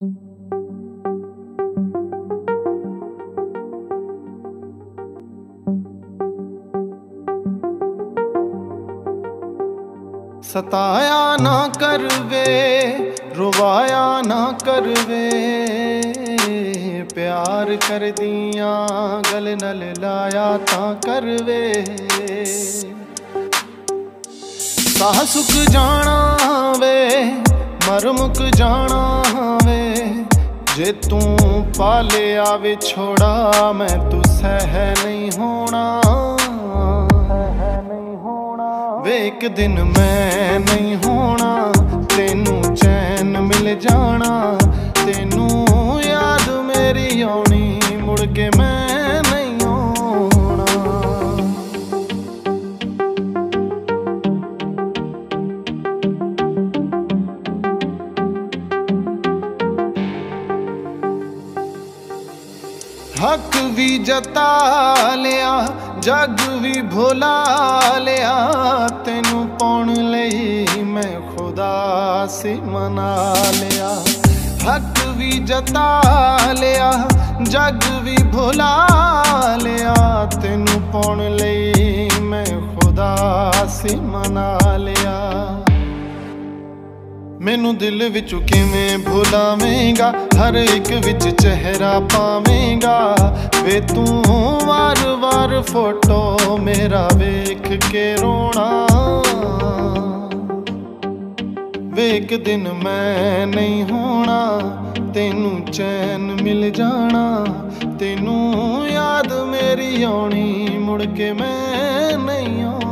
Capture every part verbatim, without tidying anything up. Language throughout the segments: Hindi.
सताया ना कर वे, रुवाया ना कर वे, प्यार कर दिया गल नल लाया ता कर वे। साह सुख जाना वे, मर मुक जाना वे, जे तू पाले आवे छोड़ा मैं तू सह नहीं होना। वे एक दिन मैं नहीं होना, तेनू चैन मिल जाना, तेनू याद मेरी आनी, मुड़ के मैं नहीं होना। हक भी जता लिया, जग भी भुला लिया, तेनू पाउण लई मैं खुदा से मना लिया। हक भी जता लिया, जग भी भुला लिया, तेनू पाउण लई मैं खुदा से मना लिया। मैनू दिल विचों किवें भुलावेंगा, हर एक विच चेहरा पावेंगा, वे तू वार वार फोटो मेरा वेख के रोना। वे एक दिन मैं नहीं होना, तेनू चैन मिल जाना, तेनू याद मेरी आनी, मुड़ के मैं नहीं होना।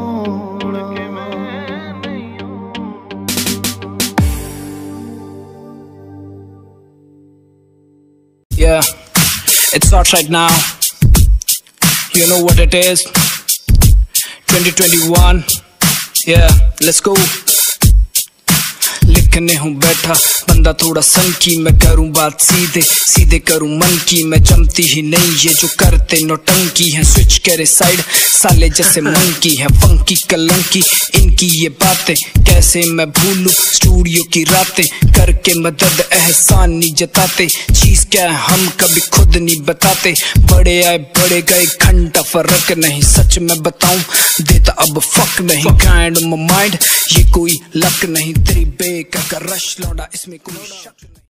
Yeah, it's hot right now. You know what it is. twenty twenty-one. Yeah, let's go. लिखने हूँ बैठा बंदा थोड़ा सन की, मैं करूँ बात सीधे सीधे करूँ मन की। मैं जमती ही नहीं ये जो करते नौटंकी है, स्विच करे साइड साले जैसे मंकी है। फंकी कलंकी इनकी ये बातें कैसे मैं भूलूं, स्टूडियो की रातें करके मदद एहसान नहीं जताते। चीज क्या है हम कभी खुद नहीं बताते, बड़े आए बड़े गए घंटा फर्क नहीं। सच में बताऊं देता अब फक नहीं, काइंड ऑफ माइंड ये कोई लक नहीं। तेरी बेक का रश लौटा इसमें कोई शक नहीं।